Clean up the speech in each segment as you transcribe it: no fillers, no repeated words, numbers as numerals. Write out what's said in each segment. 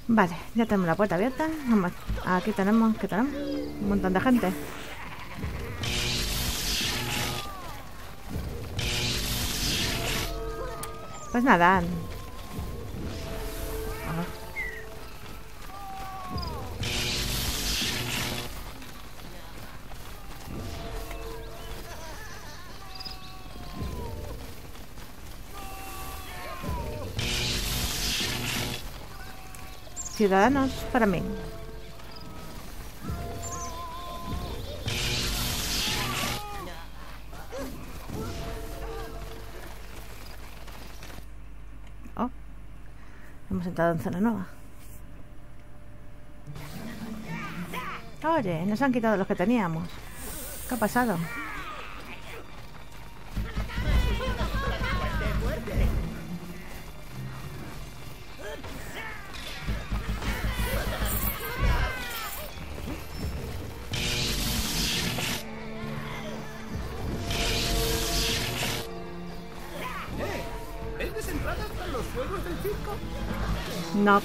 Vale, ya tenemos la puerta abierta. Vamos, aquí tenemos, ¿qué tenemos? Un montón de gente. Pues nada. Ciudadanos para mí. Oh, hemos entrado en zona nueva. Oye, nos han quitado los que teníamos. ¿Qué ha pasado? ¿Vendes entradas para los juegos del circo? No.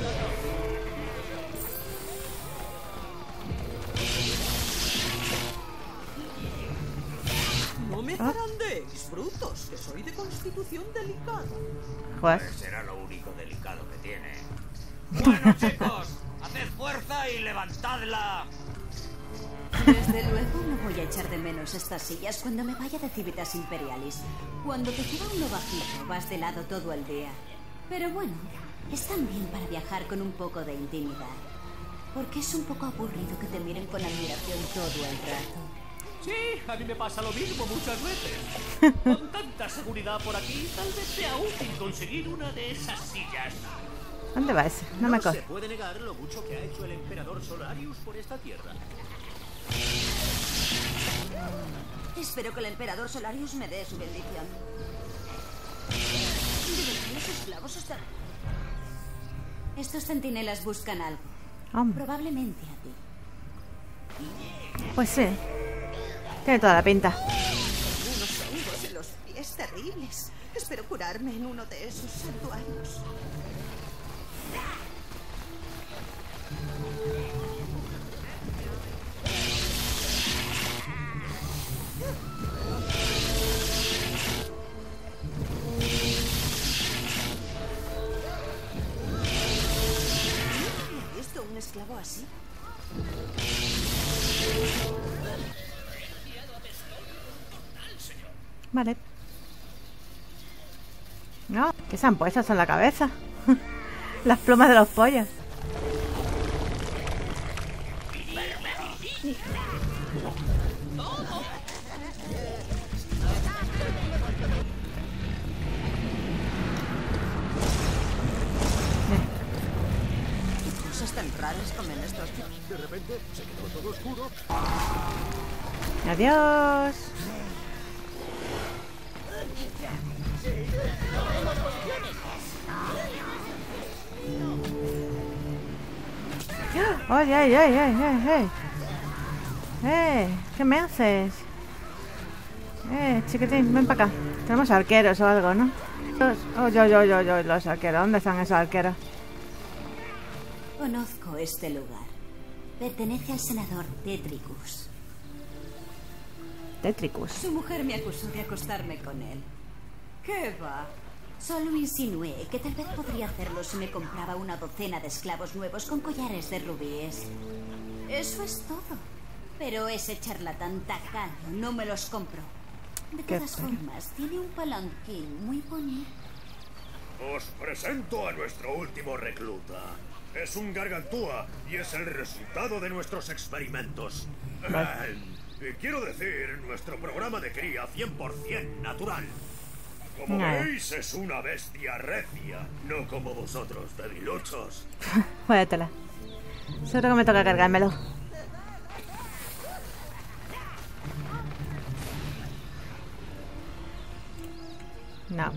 No me zarandéis, brutos, que soy de constitución delicada. Pues Será lo único delicado que tiene. Bueno, chicos, haced fuerza y levantadla. Desde luego no voy a echar de menos estas sillas cuando me vaya de Civitas Imperialis. Cuando te queda uno bajito, vas de lado todo el día. Pero bueno, están bien para viajar con un poco de intimidad. Porque es un poco aburrido que te miren con admiración todo el rato. Sí, a mí me pasa lo mismo muchas veces. Con tanta seguridad por aquí, tal vez sea útil conseguir una de esas sillas. ¿dónde va ese? No me No coge. se puede negar lo mucho que ha hecho el emperador Solarius por esta tierra. Espero que el emperador Solarius me dé su bendición. ¿De verdad los esclavos están...? Estos centinelas buscan algo. Hombre, Probablemente a ti. pues sí. Tiene toda la pinta. Unos hongos en los pies terribles. Espero curarme en uno de esos santuarios. ¿He visto un esclavo así? Vale. No, ¿qué se han puesto en la cabeza? Las plumas de los pollos. ¿Qué cosas tan raras comen estos tipos? De repente se quedó todo oscuro. Adiós. Oye, ay, ay, ay, ay, ay. ¿Qué me haces? Chiquitín, ven para acá. Tenemos arqueros o algo, ¿no? Los arqueros. ¿Dónde están esos arqueros? Conozco este lugar. Pertenece al senador Tetricus. Tetricus. Su mujer me acusó de acostarme con él. ¿Qué va? Solo insinué que tal vez podría hacerlo si me compraba una docena de esclavos nuevos con collares de rubíes. Eso es todo. Pero ese charlatán tacaño no me los compró. De Qué todas feo. formas, tiene un palanquín muy bonito. Os presento a nuestro último recluta. Es un gargantúa y es el resultado de nuestros experimentos. Quiero decir, nuestro programa de cría 100% natural. Como Nada. veis, es una bestia recia, no como vosotros, debiluchos. Juégatela. Seguro que me toca cargármelo. No.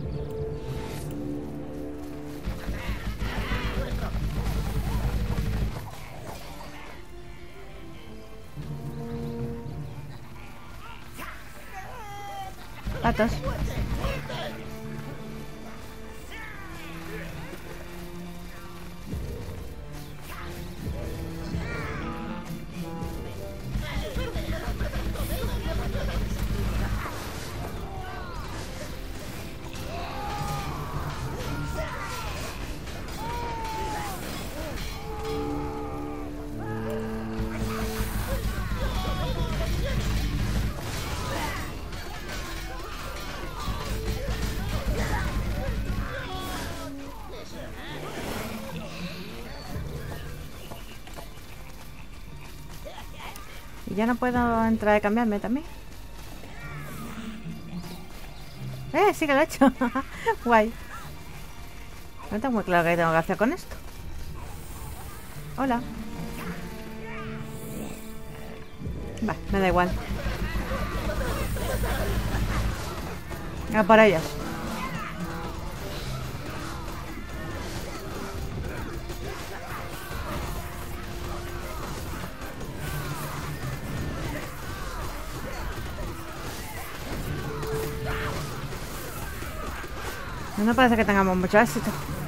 Patos. Y ya no puedo entrar y cambiarme también. Sí que lo he hecho. Guay. No tengo muy claro qué tengo que hacer con esto. Hola. Va, me da igual. A por ellos. No parece que tengamos mucho éxito.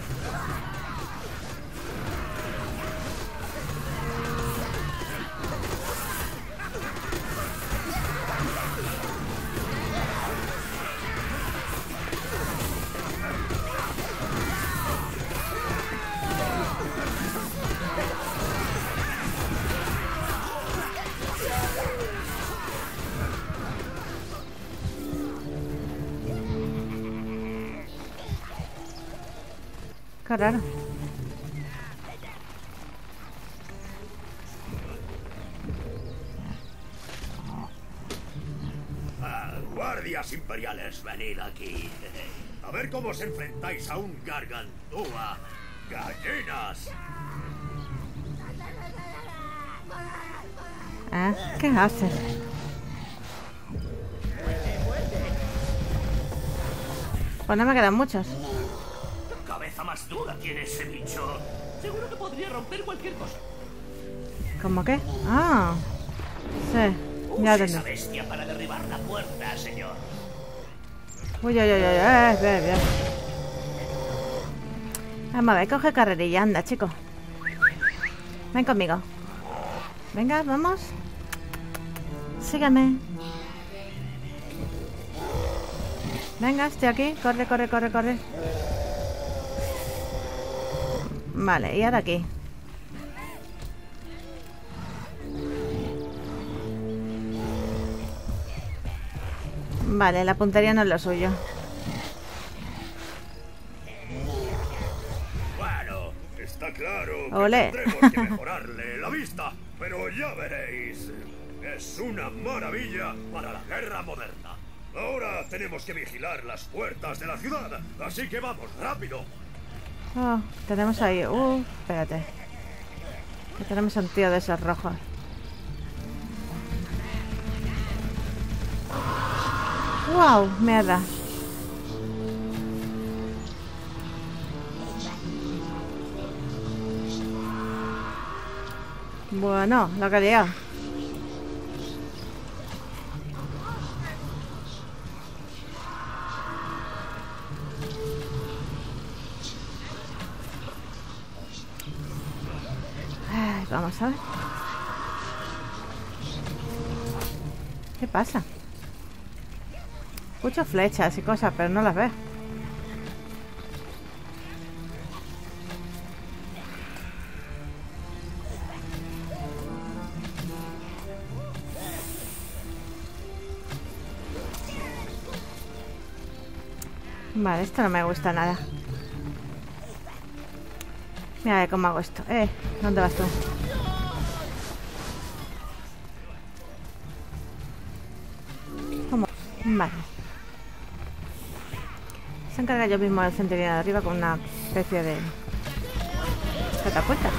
Qué raro. Guardias imperiales, venid aquí. A ver cómo os enfrentáis a un gargantúa. ¡Gallinas! ¿Qué haces? Pues no me quedan muchos. ¿Qué cabeza más dura tiene ese bicho? Seguro que podría romper cualquier cosa. ¿Cómo qué? Ah. Sí. Ya Use esa entendí. bestia para derribar la puerta, señor. Uy, bien, bien. Vamos a ver, coge carrerilla, anda, chico. Ven conmigo. Venga, vamos. Sígueme. Venga, estoy aquí. Corre, corre, corre, corre. Vale, y ahora aquí. Vale, la puntería no es lo suyo. Bueno, está claro que Olé. tendremos que mejorarle la vista, pero ya veréis. Es una maravilla para la guerra moderna. Ahora tenemos que vigilar las puertas de la ciudad, así que vamos, rápido. Oh, tenemos ahí. Espérate. Que tenemos un tío de esos rojos. ¡Wow! Mierda. Bueno, lo que he liado. Ay, vamos a ver. ¿Qué pasa? Escucho flechas y cosas, pero no las veo. Vale, esto no me gusta nada. Mira a ver cómo hago esto. ¿Dónde vas tú? ¿Cómo? Vale. Se encarga yo mismo del centinela de arriba con una especie de catapulta.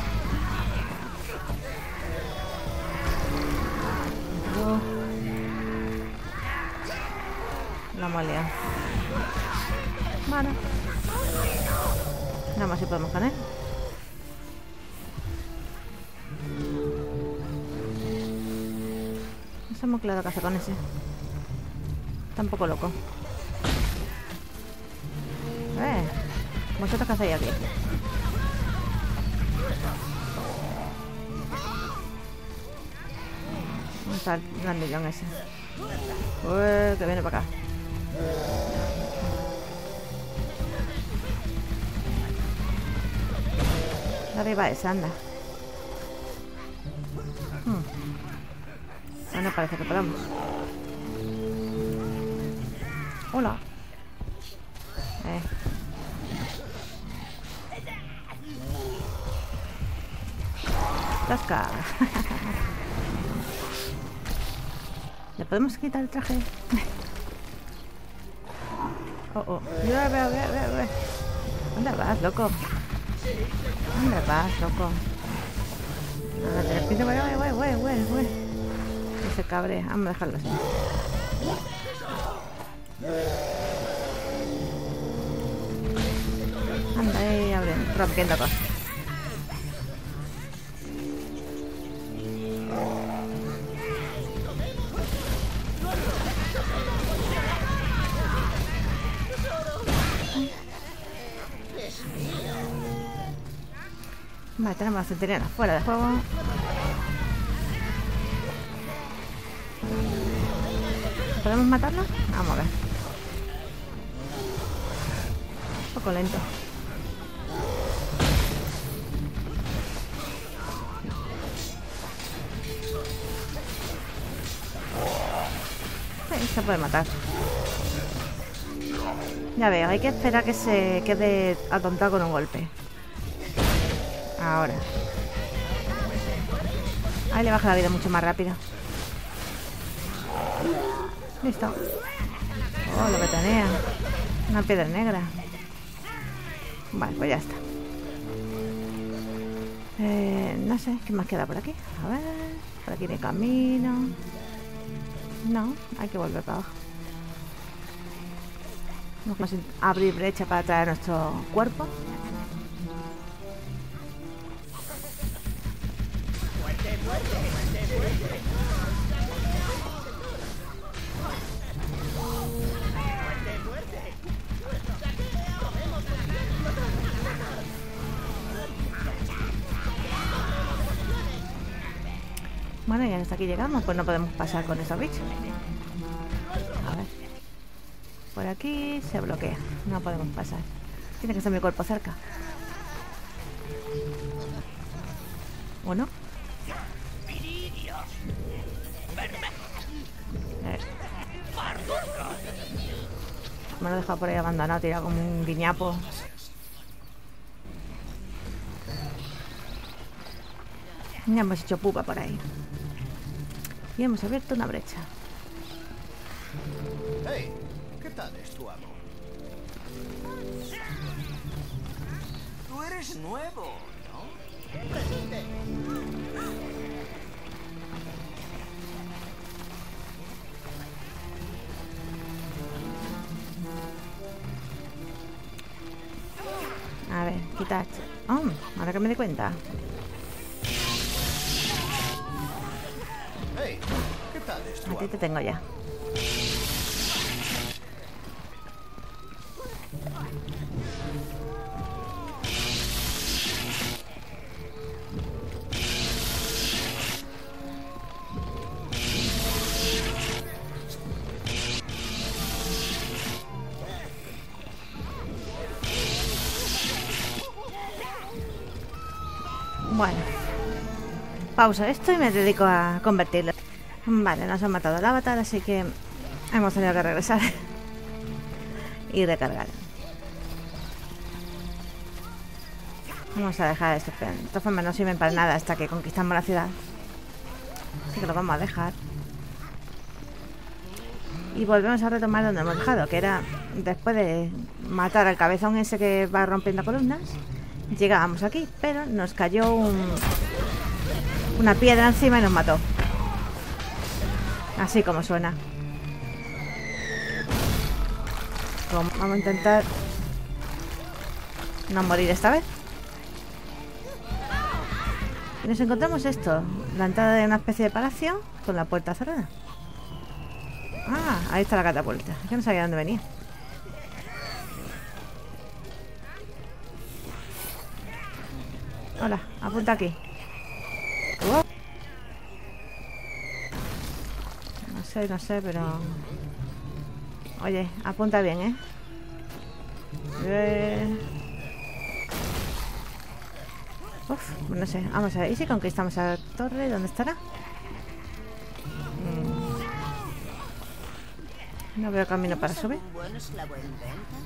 La hemos liado. Bueno. Nada más si podemos con él. No sé muy claro qué hacer con ese. Está un poco loco. ¿Vosotros qué hacéis aquí? ¿Dónde está el grandillón ese? Que viene para acá. Arriba esa, anda. No parece que podamos. Hola. Tasca. ¿Le podemos quitar el traje? Oh. Ve. ¿Dónde vas, loco? ¿Dónde vas, loco? Güey. No se cabre. Vamos a dejarlo así. Anda ahí, rompiendo cosas. Vale, tenemos a la centuriona fuera de juego. ¿Podemos matarlo? Vamos a ver. Un poco lento. Sí, se puede matar. Ya veo, hay que esperar que se quede atontado con un golpe. Ahora. Ahí le baja la vida mucho más rápido. Listo. Oh, lo que tenía. Una piedra negra. Vale, pues ya está. No sé, ¿qué más queda por aquí? A ver, por aquí de camino. No, hay que volver para abajo. Vamos a abrir brecha para traer nuestro cuerpo. Bueno, ya hasta aquí llegamos, pues no podemos pasar con esos bichos. A ver. Por aquí se bloquea. No podemos pasar. Tiene que estar mi cuerpo cerca. ¿O no? Me lo he dejado por ahí abandonado, tirado como un guiñapo. Ya hemos hecho pupa por ahí. Y hemos abierto una brecha. Hey, ¿qué tal es tu amo? Tú eres nuevo, ¿no? Presente. A ver, quitar. Oh, ahora que me di cuenta. Hey, ¿qué tal es tu A ti amo? te tengo ya. Bueno, pausa esto y me dedico a convertirlo. Vale, nos han matado al avatar, así que hemos tenido que regresar y recargar. Vamos a dejar esto. De todas formas no sirven para nada hasta que conquistamos la ciudad, así que lo vamos a dejar. Y volvemos a retomar donde hemos dejado, que era después de matar al cabezón ese que va rompiendo columnas. Llegábamos aquí, pero nos cayó una piedra encima y nos mató. Así como suena. Vamos a intentar no morir esta vez. Y nos encontramos esto, la entrada de una especie de palacio con la puerta cerrada. Ah, ahí está la catapulta. Es que no sabía dónde venía. Hola, apunta aquí. No sé, pero... Oye, apunta bien, Uf, no sé, vamos a ver. ¿Y si conquistamos a la torre? ¿Dónde estará? No veo camino para subir. ¿Un buen esclavo en venta?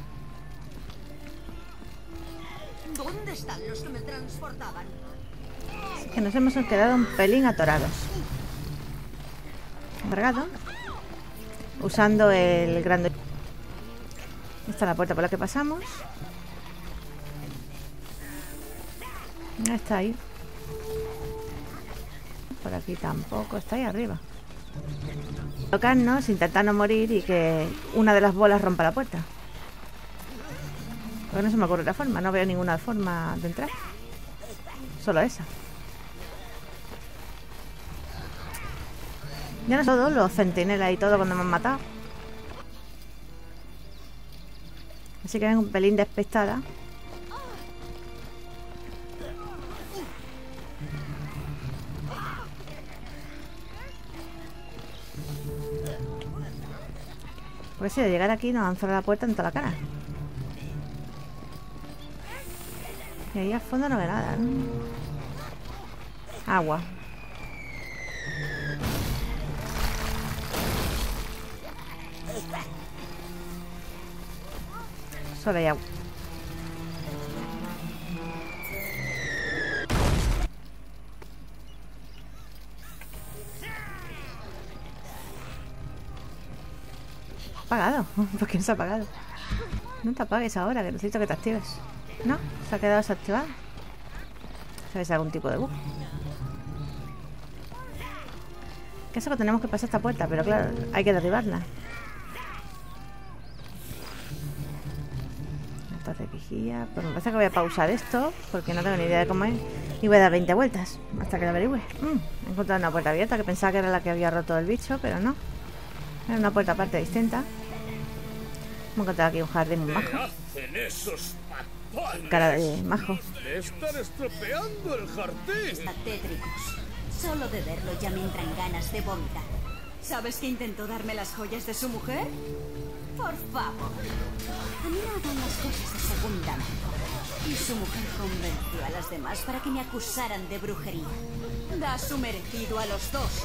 ¿Dónde están los que me transportaban? Es que nos hemos quedado un pelín atorados. Cargado. usando el grande. Esta es la puerta por la que pasamos. Está ahí. Por aquí tampoco. Está ahí arriba. Tocarnos, intentar no morir y que una de las bolas rompa la puerta. Porque no se me ocurre otra forma. No veo ninguna forma de entrar. Solo esa. Ya no son todos los centinelas y todo cuando me han matado. Así que vengo un pelín despistada. Porque si de llegar aquí nos han cerrado la puerta en toda la cara. Y ahí al fondo no ve nada, ¿no? Agua. Solo hay agua. Apagado. ¿Por qué no se ha apagado? No te apagues ahora, que necesito que te actives. No, se ha quedado desactivado. ¿Sabes algún tipo de bug? Que eso que tenemos que pasar esta puerta, pero claro, hay que derribarla. Esta rejilla. Pues me parece que voy a pausar esto, porque no tengo ni idea de cómo es. Y voy a dar 20 vueltas hasta que lo averigüe. He encontrado una puerta abierta que pensaba que era la que había roto el bicho, pero no. Era una puerta aparte distinta. Hemos encontrado aquí un jardín muy majo. ¿Qué hacen esos patones? Cara de majo. Están estropeando el jardín. Está tétricos. Solo de verlo ya me entran ganas de vomitar. ¿Sabes que intentó darme las joyas de su mujer? Por favor. A mí no me dan las cosas de segunda mano. Y su mujer convenció a las demás para que me acusaran de brujería. Da su merecido a los dos.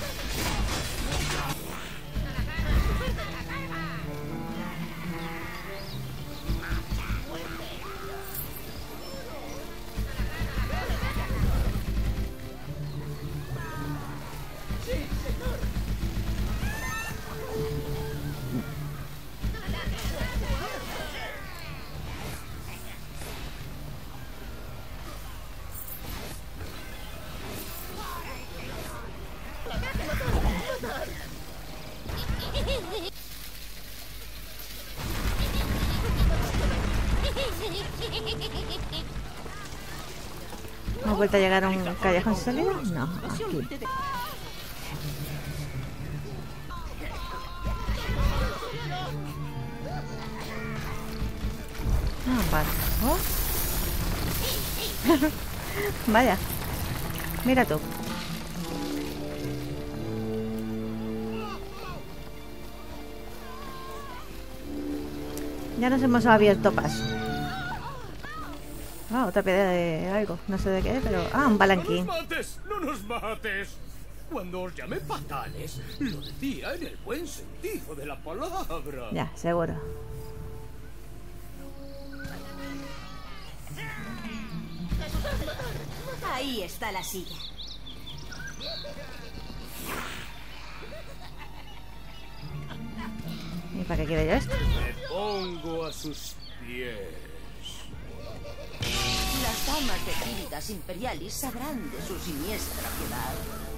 ¿Hemos vuelto a llegar a un callejón sin salida? No, aquí. Ah, vale. Oh. Vaya. Mira tú. Ya nos hemos abierto paso. Ah, otra piedra de algo. No sé de qué, pero... Ah, un palanquín. ¡No nos mates! ¡No nos mates! Cuando os llamé fatales, lo decía en el buen sentido de la palabra. Ya, seguro. Ahí está la silla. ¿Y para qué quiero yo esto? Me pongo a sus pies. Las damas de Cívitas Imperialis sabrán de su siniestra piedad.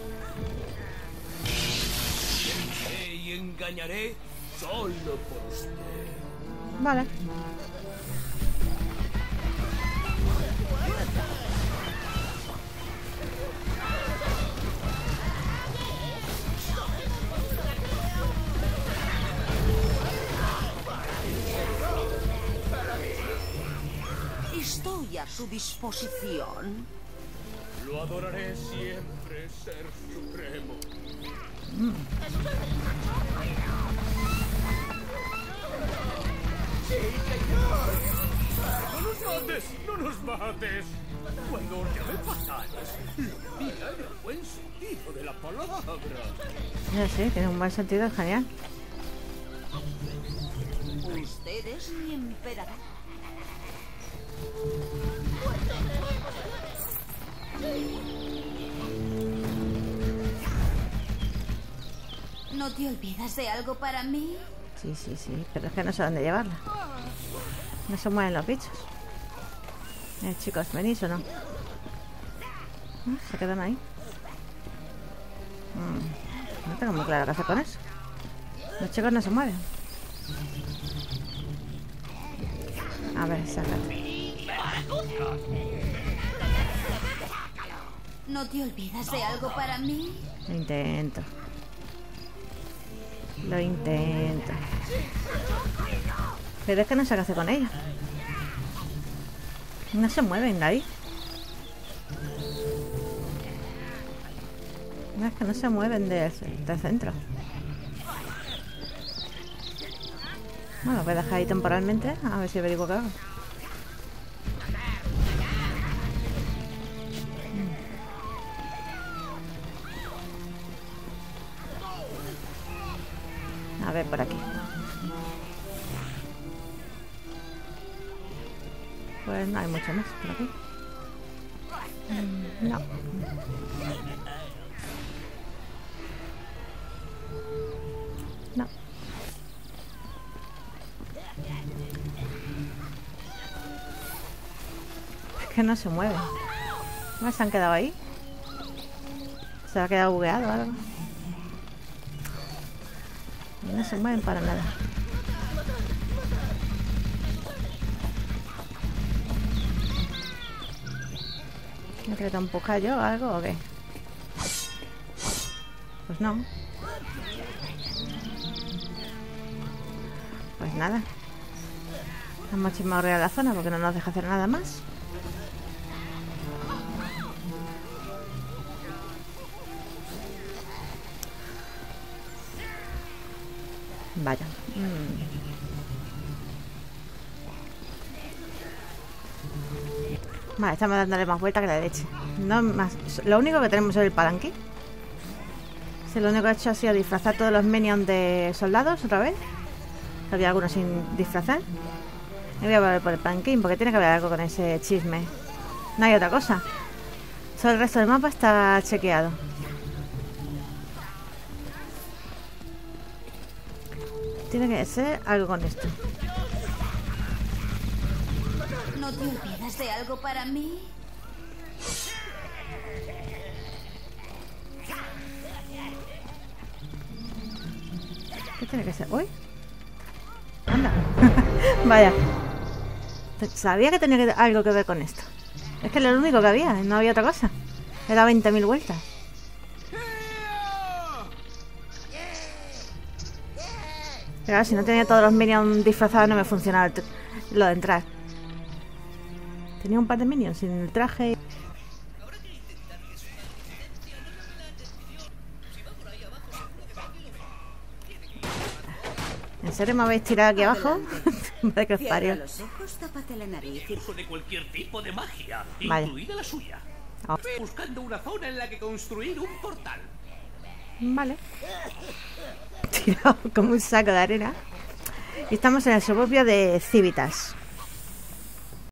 Y engañaré solo por usted. Vale. Estoy a su disposición. Lo adoraré siempre, Ser Supremo. ¡Sí, señor! ¡No nos mates! ¡No nos mates! Cuando os llamé fatales, lo decía en el buen sentido de la palabra. Ya sí, tiene un buen sentido, es genial. Usted es mi emperador. ¿No te olvidas de algo para mí? Sí, sí, sí, pero es que no sé dónde llevarla. No se mueven los bichos. Chicos, ¿venís o no? Se quedan ahí. No tengo muy claro qué hacer con eso. Los chicos no se mueven. A ver, sácate. ¿No te olvidas de algo para mí? Lo intento. Lo intento. Pero es que no sé qué hacer con ella. No se mueven de ahí. No, es que no se mueven del centro. Bueno, voy a dejar ahí temporalmente. A ver si averiguo qué hago. A ver, por aquí. Pues no hay mucho más por aquí. No. No. Es que no se mueven. ¿No se han quedado ahí? ¿Se ha quedado bugueado o algo? No se mueven para nada. ¿Me quiero empujar yo o algo o qué? Pues no. Pues nada. Hemos chismorreado la zona porque no nos deja hacer nada más. Vaya. Vale, estamos dándole más vuelta que la leche. No más. Lo único que tenemos es el palanquín. Sí, lo único que he hecho ha sido disfrazar todos los minions de soldados otra vez. Había algunos sin disfrazar. Y voy a volver por el palanquín porque tiene que haber algo con ese chisme. No hay otra cosa. Solo el resto del mapa está chequeado. Tiene que ser algo con esto. ¿No te olvidas de algo para mí? ¿Qué tiene que ser? ¡Uy! ¡Anda! Vaya. Sabía que tenía algo que ver con esto. Es que era lo único que había, no había otra cosa. Era 20.000 vueltas. Pero si no tenía todos los minions disfrazados no me funcionaba lo de entrar. Tenía un par de minions sin el traje. ¿En serio me habéis tirado aquí abajo? Madre que os parió. Cierra los ojos, tápate la nariz. Uso de cualquier tipo de magia, Vaya. incluida la suya. Oh. Buscando una zona en la que construir un portal. Vale. Tirado como un saco de arena. Y estamos en el suburbio de Civitas.